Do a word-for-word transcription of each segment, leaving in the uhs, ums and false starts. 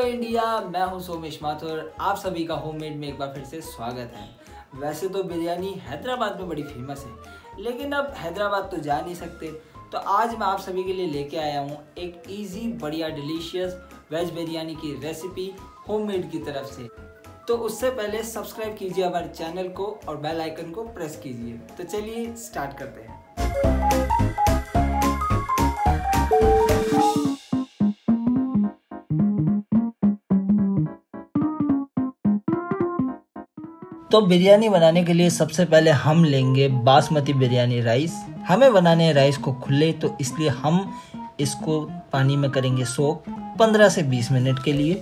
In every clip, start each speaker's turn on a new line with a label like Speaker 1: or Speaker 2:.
Speaker 1: India, मैं हूं सोमेश माथुर। आप सभी का होममेड में एक बार फिर से स्वागत है। वैसे तो बिरयानी हैदराबाद में बड़ी फेमस है, लेकिन अब हैदराबाद तो जा नहीं सकते, तो आज मैं आप सभी के लिए लेके आया हूं एक इजी, बढ़िया, डिलीशियस वेज बिरयानी की रेसिपी होममेड की तरफ से। तो उससे पहले सब्सक्राइब कीजिए हमारे चैनल को और बेल आइकन को प्रेस कीजिए। तो चलिए स्टार्ट करते हैं। तो बिरयानी बनाने के लिए सबसे पहले हम लेंगे बासमती बिरयानी राइस। हमें बनाने हैं राइस को खुले, तो इसलिए हम इसको पानी में करेंगे सोक पंद्रह से बीस मिनट के लिए।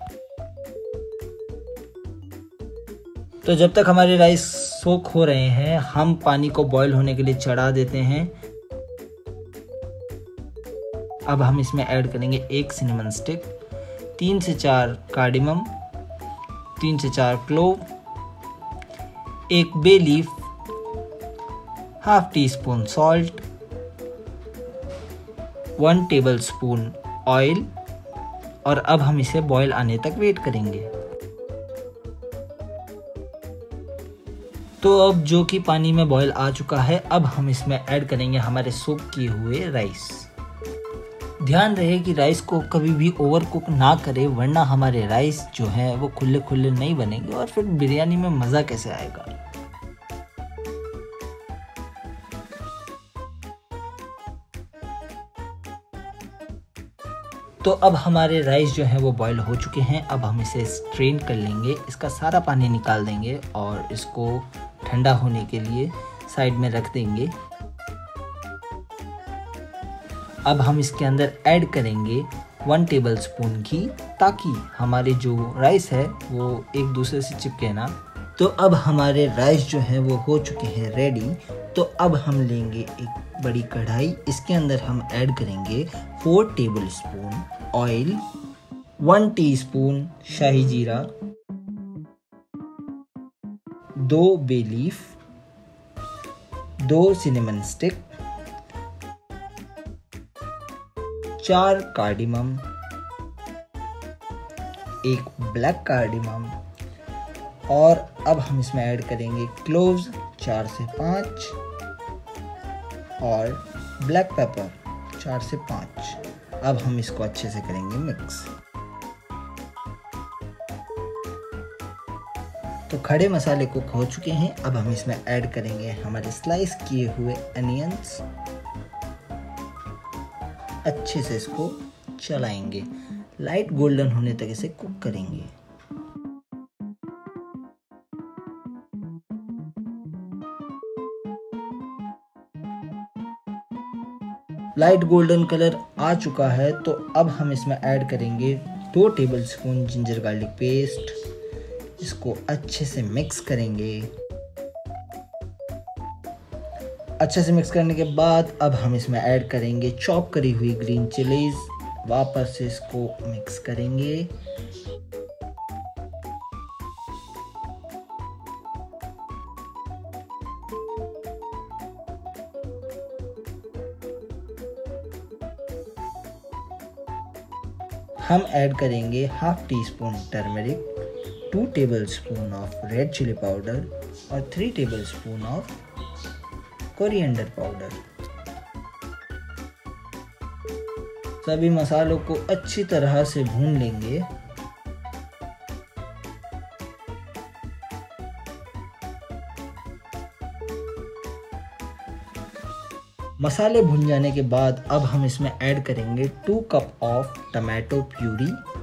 Speaker 1: तो जब तक हमारे राइस सोक हो रहे हैं, हम पानी को बॉईल होने के लिए चढ़ा देते हैं। अब हम इसमें ऐड करेंगे एक सिनेमन स्टिक, तीन से चार कार्डिमम, तीन से चार क्लोव, एक bay leaf, half teaspoon salt, one tablespoon oil, और अब हम इसे बॉईल आने तक वेट करेंगे। तो अब जो कि पानी में बॉईल आ चुका है, अब हम इसमें ऐड करेंगे हमारे सोक किए हुए राइस। ध्यान रहे कि राइस को कभी भी ओवर कुक ना करें, वरना हमारे राइस जो हैं वो खुले खुले नहीं बनेंगे और फिर बिरयानी में मज़ा कैसे आएगा। तो अब हमारे राइस जो हैं वो बॉईल हो चुके हैं। अब हम इसे स्ट्रेन कर लेंगे, इसका सारा पानी निकाल देंगे और इसको ठंडा होने के लिए साइड में रख देंगे। अब हम इसके अंदर ऐड करेंगे वन टेबल स्पून घी, ताकि हमारे जो राइस है वो एक दूसरे से चिपके ना। तो अब हमारे राइस जो हैं वो हो चुके हैं रेडी। तो अब हम लेंगे एक बड़ी कढ़ाई, इसके अंदर हम ऐड करेंगे four tablespoon oil, one teaspoon शाही जीरा, दो बे लीफ, दो सिनेमन स्टिक, चार कार्डिमम, एक ब्लैक कार्डिमम, और अब हम इसमें ऐड करेंगे क्लोव्स चार से पाँच और ब्लैक पेपर चार से पाँच। अब हम इसको अच्छे से करेंगे मिक्स। तो खड़े मसाले कुक हो चुके हैं। अब हम इसमें ऐड करेंगे हमारे स्लाइस किए हुए अनियंस। अच्छे से इसको चलाएंगे, लाइट गोल्डन होने तक इसे कुक करेंगे। लाइट गोल्डन कलर आ चुका है, तो अब हम इसमें ऐड करेंगे दो tablespoon ginger garlic paste. इसको अच्छे से मिक्स करेंगे। अच्छे से मिक्स करने के बाद अब हम इसमें ऐड करेंगे चॉप करी हुई ग्रीन चिलीज। वापस से इसको मिक्स करेंगे। हम ऐड करेंगे half teaspoon turmeric, two tablespoon of red chilli powder और three tablespoon of coriander powder. सभी मसालों को अच्छी तरह से भून लेंगे। मसाले भुन जाने के बाद अब हम इसमें ऐड करेंगे two cup of tomato puree.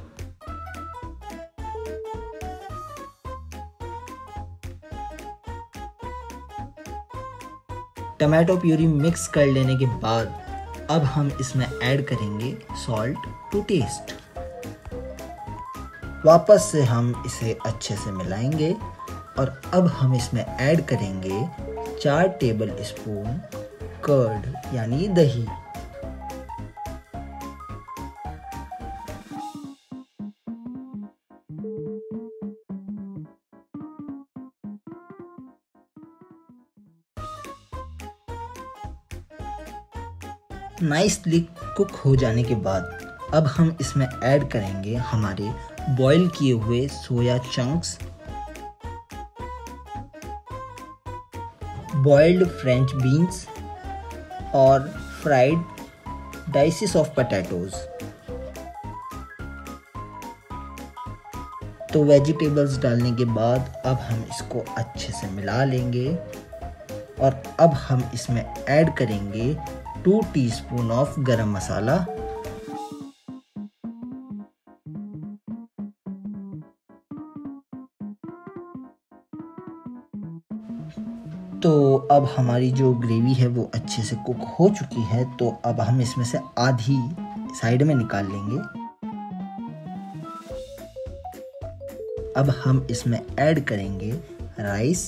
Speaker 1: Tomato puree mix कर लेने के बाद अब हम इसमें ऐड करेंगे सॉल्ट टू टेस्ट। वापस से हम इसे अच्छे से मिलाएंगे और अब हम इसमें ऐड करेंगे चार टेबल स्पून कर्ड यानी दही। नाइसली कुक हो जाने के बाद अब हम इसमें ऐड करेंगे हमारे बॉईल किए हुए soya chunks, boiled French beans और फ्राइड डाइसेस ऑफ पोटैटोज। तो वेजिटेबल्स डालने के बाद अब हम इसको अच्छे से मिला लेंगे और अब हम इसमें ऐड करेंगे टू टीस्पून ऑफ गरम मसाला, तो अब हमारी जो ग्रेवी है वो अच्छे से कुक हो चुकी है। तो अब हम इसमें से आधी साइड में निकाल लेंगे। अब हम इसमें ऐड करेंगे राइस।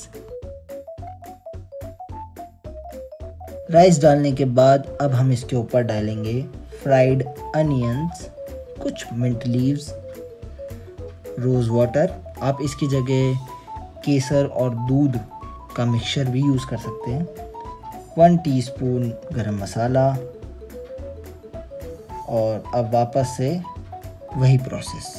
Speaker 1: राइस डालने के बाद अब हम इसके ऊपर डालेंगे फ्राइड अनियंस, कुछ मिंट लीव्स, रोज वाटर। आप इसकी जगह केसर और दूध का मिक्सचर भी यूज़ कर सकते हैं। वन टीस्पून गरम मसाला और अब वापस से वही प्रोसेस।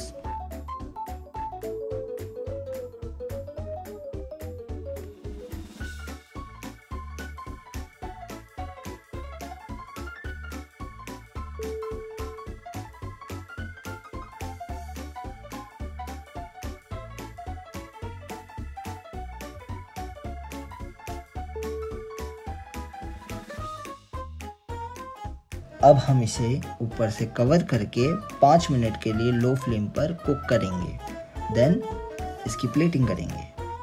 Speaker 1: अब हम इसे ऊपर से कवर करके पाँच मिनट के लिए लो फ्लेम पर कुक करेंगे। देन इसकी प्लेटिंग करेंगे।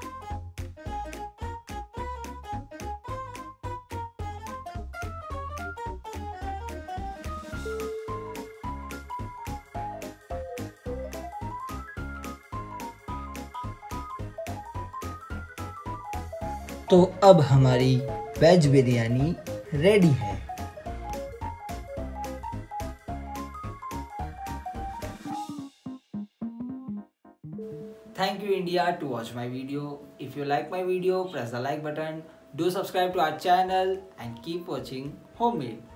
Speaker 1: तो अब हमारी वेज बिरयानी रेडी है। Thank you India to watch my video. If you like my video, press the like button. Do subscribe to our channel and keep watching Homemade.